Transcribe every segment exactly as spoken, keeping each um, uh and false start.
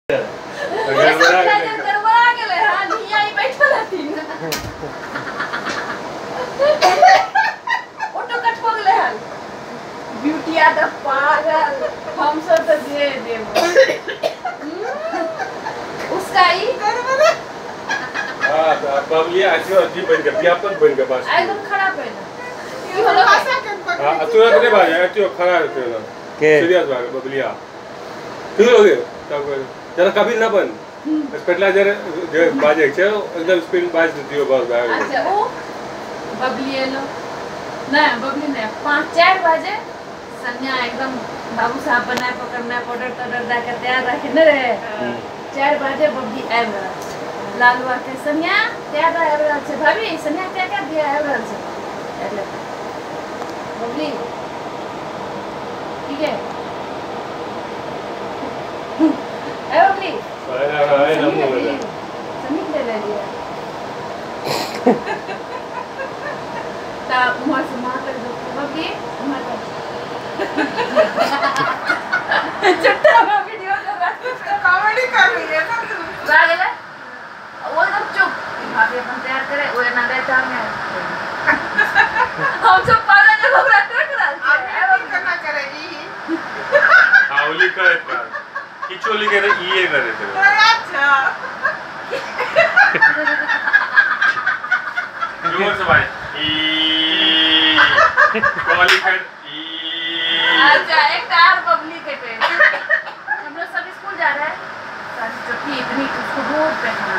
गड़बड़ा गेले हां निया ही बैठल हथिन ऑटो कट हो गेले हल ब्यूटिया द पागल हम सब तो दे देबो उसका ही हां तो बबली आजो अजी बन के व्यापक बन के बस एकदम खराब है ना ये होलो भाषा के हां तू रे भाई अतियो खराब है ना के सीरियस बात बबलिया तू लोगे तब जरा कभी ना बन स्पेटलाइजर जो बाजे छे एकदम स्पीड बाज दियो बस भाई अच्छा ओ बबली लो ना बबली ने पाँच चार बजे संज्ञा एकदम बाबू साहब बनाए पकड़ना पाउडर पाउडर दा के तैयार रखे न रे चार बजे बबली आब रहा लालू आके संज्ञा तैयार आब रहा छे भाभी संज्ञा क्या क्या दिया आब रहा छे એટલે बबली ठीक है ए बबली भाई भाई नमो समीर ले ले लिया ता उमर से मां तक दो बबली उमर तक चट्टा में वीडियो कर रहा है कॉमेडी कर रही है ना तू रागले वो एकदम चुप भाभी अपन तैयार करे वो ना देता में हम सब पागल जब हम रख रख रहा है अब करना करेगी हाउली करे कर किचोली करे ये करे थे अच्छा जोर से भाई ई कॉली कर अच्छा एक तार बबली के पे हम लोग सब स्कूल जा रहे हैं सारी चुप्पी इतनी उसको रोज पहना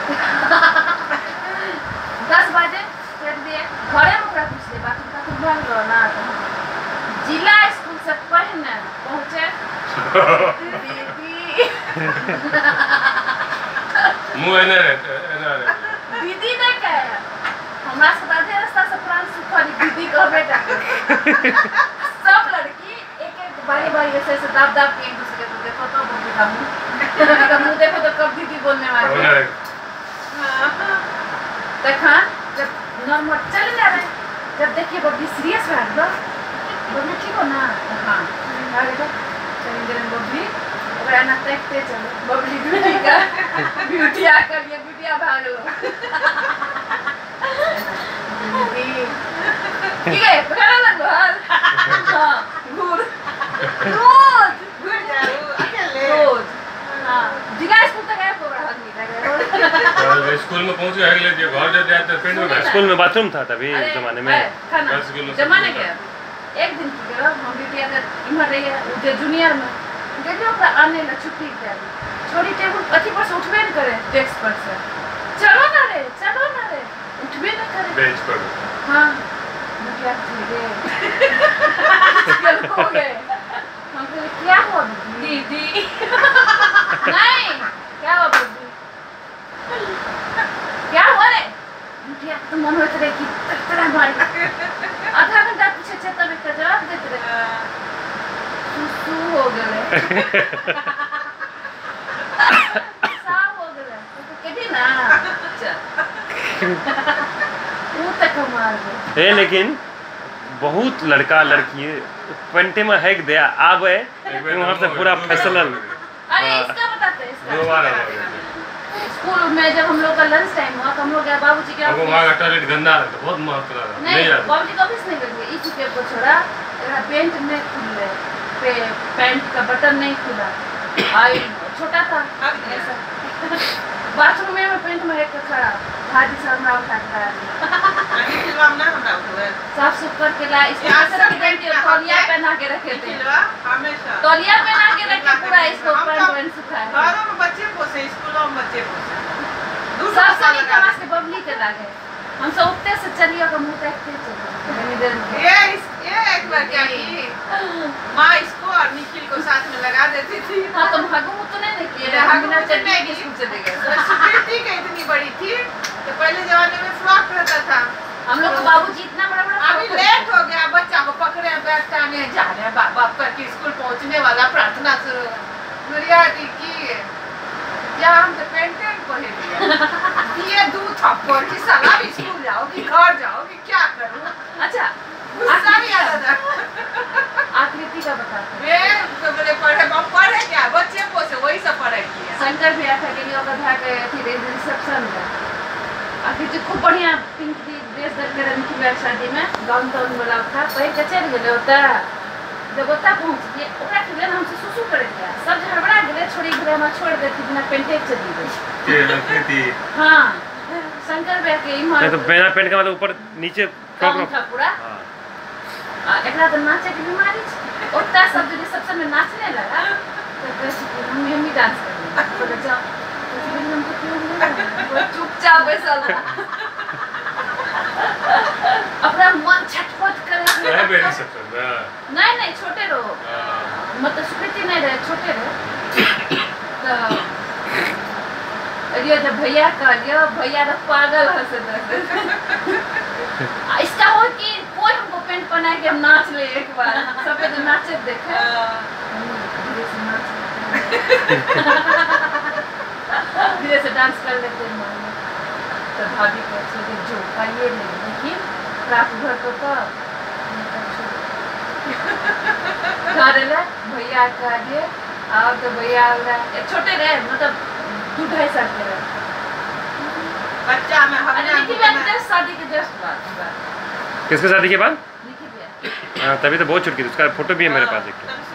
दस बजे कर दिए घरे में पूरा पूछ ले बाकी का कुछ भंग करो ना जिला स्कूल से पहले पहुंचे दीदी मुंह है ना है ना दीदी ने कहा हमरा से आधे रास्ता से प्राण सुखरी दीदी कह बेटा सब लड़की एक एक बारी बारी ऐसे ऐसे दाब दाब के एक दूसरे को देखो तो बोलते का मुंह का मुंह देखो तो कब दीदी बोलने वाली है देखा जब नॉर्मल चल जा रहे जब देखिए बबली सीरियस हो गया बबली ठीक हो ना हां आ गया चलेंगे बबली ओकरा ना देखते चलो बबली ब्यूटी का ब्यूटी आ कर ये ब्यूटिया भाग लो ठीक है पकड़ लगो हां गुड गुड गुड जाओ अकेले गुड हां जिला स्कूल तक आए पूरा हाथ नहीं लगे स्कूल में पहुंच गए अगले घर जाते आते फ्रेंड में स्कूल में बाथरूम था तभी जमाने में जमाने के एक दिन की गया हम बिटिया का इमर रही है जो जूनियर में देखिए ओकरा आने ना छुट्टी दे छोड़ी टेबल अथी पर से उठबे न करे डेस्क पर से चलो ना रे चलो ना रे उठबे न करे बेंच पर हां बिटिया ठीक है चल को गए हम बोले क्या हुआ दीदी नहीं क्या हुआ दीदी क्या हुआ रे बिटिया तुम मन होत रे कि तरह मारी आधा घंटा पीछे छत्ता में का जवाब देते रहे सुसु हो गए साफ हो गए तो कभी ना चल वो तक मार है लेकिन बहुत लड़का लड़की पेंटे में हैक दिया आवे वहां से पूरा फैसला अरे इसका बताते हैं इसका दो बार स्कूल में जब हम लोग का लंच टाइम हुआ हम लोग गए बाबूजी के हमको वहां का टॉयलेट गंदा है बहुत महत्व रहा नहीं बाबूजी का ऑफिस नहीं गए इस के को छोड़ा तेरा पेंट में खुले पे पैंट का बटन नहीं खुला आई छोटा था ऐसा बाथरूम में पेंट में एक खड़ा भाजी सामने उठाता है हम ना हटा हुए साफ सुथरा करके ला इसको ऐसे रख देंगे तौलिया पहना के रखे थे हमेशा तौलिया पहना के रखे पूरा इसको पैंट पैंट सुखाए घरों में बच्चे पोसे स्कूलों में बच्चे पोसे सबसे निकलवा के बबली के लागे हम सब उठते से चलिए का मुंह देखते चलो इधर ये ये एक बार क्या की माँ इसको और निखिल को साथ में लगा देती थी हाँ तो भागो तो नहीं किए भागना चटनी की स्कूल से देंगे सिक्योरिटी का इतनी बड़ी थी तो पहले जमाने में फ्रॉक रहता था हम लोग को बाबूजी इतना बड़ा बड़ा अभी लेट हो गया बच्चा को पकड़े बैग टांगे जा रहे हैं बाप बाप करके स्कूल पहुंचने वाला प्रार्थना शुरू गुड़िया दी की या हम तो पेंटेड पहन लिया ये दो थप्पड़ की साला भी स्कूल जाओ कि घर जाओ कि क्या करूं अच्छा गुस्सा भी आता था आकृति का बताते मैं तो बोले पढ़े हम पढ़े क्या बच्चे को से वही सब पढ़ाई किया शंकर भी आया था कि ओकर भाग थी रिसेप्शन में आखिर जो खूब बढ़िया पिंक दी ड्रेस दर के रंग की बैग शादी में गाउन टाउन वाला था पहिर के चल गेले होता जब ओता पहुंच गए ओकरा के लिए हमसे सुसु करे था सब हड़बड़ा गेले छोड़ी घर में छोड़ देती बिना पेंटे चली गई के लखती हां शंकर भैया के इमर तो बिना पेंट का मतलब ऊपर नीचे कम था पूरा हां आ, एकरा तो नाचे की बीमारी छ ओता सब जो रिसेप्शन में नाचने लगा तो कैसे हम हम भी डांस करने बोले जाओ तो फिर हम तो क्यों नहीं वो चुपचाप बैसल अपना मन छटपट करे है बेरी सब ना नहीं नहीं छोटे रहो मतलब सुकृति नहीं रहे छोटे रहे तो अरे जब भैया का लियो भैया तो पागल हंसे थे इसका हो कि कोई हमको पेंट पहना के हम नाच ले एक बार सब तो नाचे देखे धीरे से नाच धीरे से डांस कर लेते हैं तो भाभी को सोचे जो पाइए नहीं लेकिन रात भर को तो घर ले भैया का लिए और तो भैया छोटे रहे मतलब दो ढाई साल के रहे बच्चा में अरे हमने निकी भी जस्ट शादी के जस्ट बाद किसके शादी के बाद निकी भी हाँ तभी तो बहुत छुटकी थी उसका फोटो भी है मेरे पास एक तब